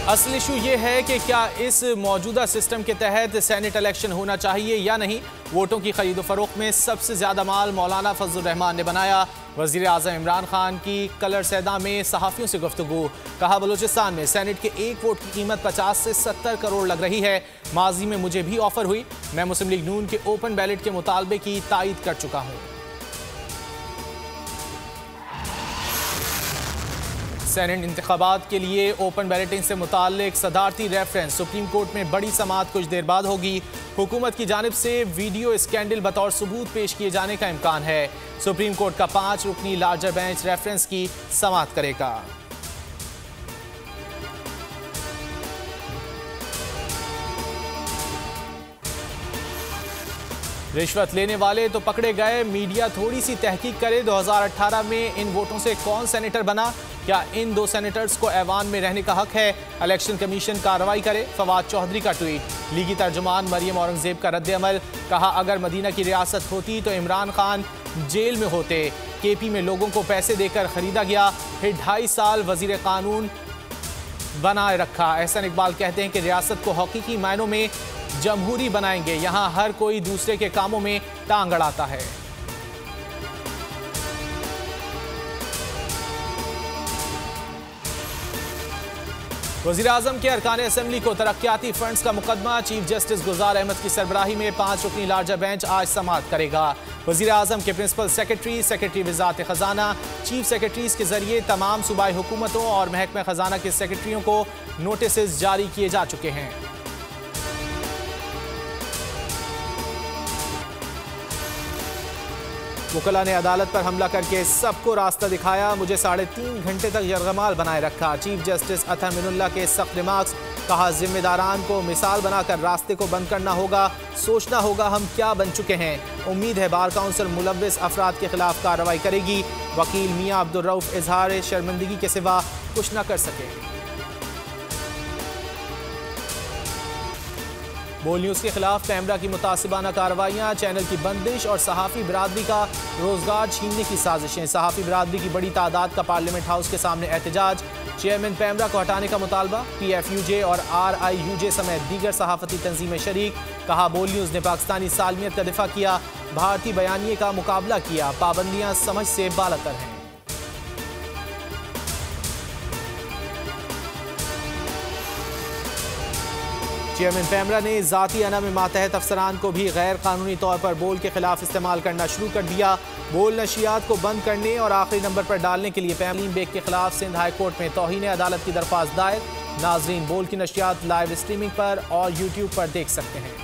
असल इशू ये है कि क्या इस मौजूदा सिस्टम के तहत सेनेट इलेक्शन होना चाहिए या नहीं। वोटों की खरीदो फरोख्त में सबसे ज्यादा माल मौलाना फजल रहमान ने बनाया। वजीर आजम इमरान खान की कलर सैदा में सहाफ़ियों से गुफ्तगू। कहा, बलूचिस्तान में सेनेट के एक वोट की कीमत 50 से 70 करोड़ लग रही है। माजी में मुझे भी ऑफर हुई। मैं मुस्लिम लीग नून के ओपन बैलेट के मुतालबे की तायद कर चुका हूँ। सेनेट इंतखाबात के लिए ओपन बैलेटिंग से मुताल्लिक सदारती रेफरेंस सुप्रीम कोर्ट में बड़ी समाअत कुछ देर बाद होगी। हुकूमत की जानिब से वीडियो स्कैंडल बतौर सबूत पेश किए जाने का इम्कान है। सुप्रीम कोर्ट का 5 रुकनी लार्जर बेंच रेफरेंस की समाअत करेगा। रिश्वत लेने वाले तो पकड़े गए, मीडिया थोड़ी सी तहकीक करे। 2018 में इन वोटों से कौन सेनेटर बना? क्या इन 2 सेनेटर्स को ऐवान में रहने का हक है? इलेक्शन कमीशन कार्रवाई करे। फवाद चौधरी का ट्वीट। लीगी तर्जुमान मरियम औरंगजेब का रद्द-ए-अमल। कहा, अगर मदीना की रियासत होती तो इमरान खान जेल में होते। केपी में लोगों को पैसे देकर खरीदा गया, फिर 2.5 साल वजीर कानून बनाए रखा। एहसन इकबाल कहते हैं कि रियासत को हकीकी मायनों में जमहूरी बनाएंगे। यहाँ हर कोई दूसरे के कामों में टांग अड़ाता है। वज़ीर आज़म के अरकान असेंबली को तरक्याती फंड्स का मुकदमा। चीफ जस्टिस गुलजार अहमद की सरबराही में 5 रुकनी लार्जर बेंच आज समाअत करेगा। वज़ीर आज़म के प्रिंसिपल सेक्रेटरी, सेक्रेटरी वज़ारत ख़जाना, चीफ सेक्रेटरीज के जरिए तमाम सूबाई हुकूमतों और महकमा ख़जाना के सेक्रेटरियों को नोटिस जारी किए जा चुके हैं। वकला ने अदालत पर हमला करके सबको रास्ता दिखाया। मुझे 3.5 घंटे तक यरगमाल बनाए रखा। चीफ जस्टिस अतहर मिनुल्लाह के सख्त रिमार्क्स। कहा, जिम्मेदारान को मिसाल बनाकर रास्ते को बंद करना होगा। सोचना होगा हम क्या बन चुके हैं। उम्मीद है बार काउंसिल मुलव्विस अफराद के खिलाफ कार्रवाई करेगी। वकील मियां अब्दुल रऊफ इजहार शर्मिंदगी के सिवा कुछ न कर सके। बोल न्यूज़ के खिलाफ कैमरा की मुतासिबाना कार्रवाइयाँ, चैनल की बंदिश और सहाफ़ी बरादरी का रोजगार छीनने की साजिशें। सहाफ़ी बरादरी की बड़ी तादाद का पार्लियामेंट हाउस के सामने एहतजाज। चेयरमैन पैमरा को हटाने का मुतालबा। PFUJ और RIUJ समेत दीगर सहाफ़ती तंजीमें शरीक। कहा, बोल न्यूज़ ने पाकिस्तानी सालमियत का दिफा किया, भारतीय बयानिए का मुकाबला किया। पाबंदियाँ समझ से बालातर हैं। चेयरमैन पैमरा ने ज़ाती अना में मातहत अफसरान को भी गैर कानूनी तौर पर बोल के खिलाफ इस्तेमाल करना शुरू कर दिया। बोल नशियात को बंद करने और आखिरी नंबर पर डालने के लिए पैमलीन बेग के खिलाफ सिंध हाई कोर्ट में तौहीन अदालत की दरख्वास्त दायर। नाजरीन बोल की नशियात लाइव स्ट्रीमिंग पर और YouTube पर देख सकते हैं।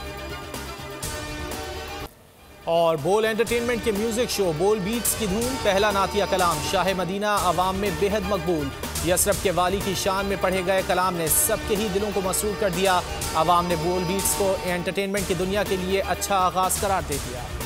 और बोल एंटरटेनमेंट के म्यूजिक शो बोल बीट्स की धूम। पहला नातिया कलाम शाह मदीना अवाम में बेहद मकबूल। यसरफ के वाली की शान में पढ़े गए कलाम ने सबके ही दिलों को मसरूर कर दिया। अवाम ने बोल बीट्स को एंटरटेनमेंट की दुनिया के लिए अच्छा आगाज करार दे दिया।